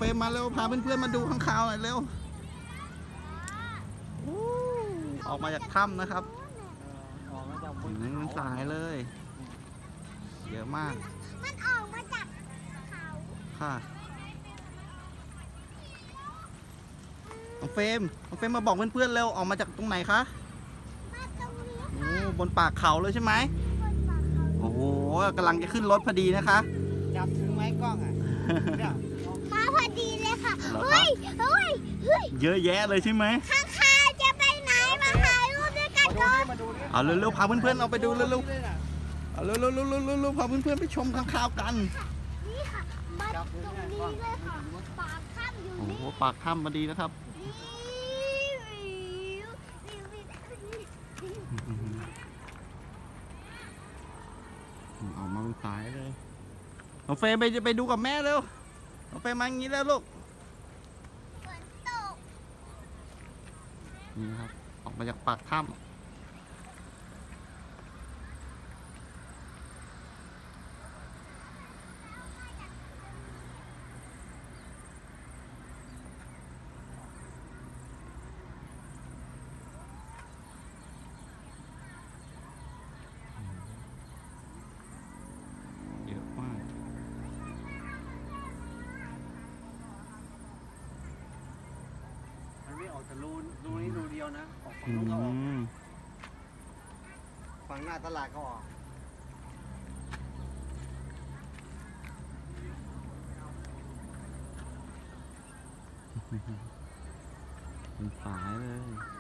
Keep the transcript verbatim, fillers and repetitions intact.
มมาเร็วพาเพื่อนๆมาดูข้างคาวหน่อยเร็วออกมาจากถ้ำนะครับสายเลยเยอะมากมันออกมาจากเขาค่ะน้องเฟรมน้องเฟรมมาบอกเพื่อนๆเร็วออกมาจากตรงไหนคะมาตรงนี้โอ้บนปากเขาเลยใช่ไหมโอ้โหกำลังจะขึ้นรถพอดีนะคะจับถึงไม้กล้องอ่ะมาพอดีเลยค่ะเฮ้ยเฮ้ยเฮ้ยเยอะแยะเลยใช่ไหมข้างคาจะไปไหนมาถ่ายรูปด้วยกันก่อนเอาเร็วๆพาเพื่อนๆเอาไปดูเร็วๆเอาเร็วๆเร็วๆพาเพื่อนๆไปชมข้างคาวกันนี่ค่ะมาตรงนี้เลยค่ะปากถ้ำอยู่นี่โอ้โหปากถ้ำพอดีนะครับออกมาเป็นสายเลยน้องเฟย์ไปจะไปดูกับแม่เร็วน้องเฟย์มาอย่างนี้แล้วลูกฝนตกนี่ครับออกมาจากปากถ้ำแต่รูรูนี้รูเดียวนะออกฝั่งนู้นก็ออกฝั่งหน้าตลาดก็ออกเป็นสายเลย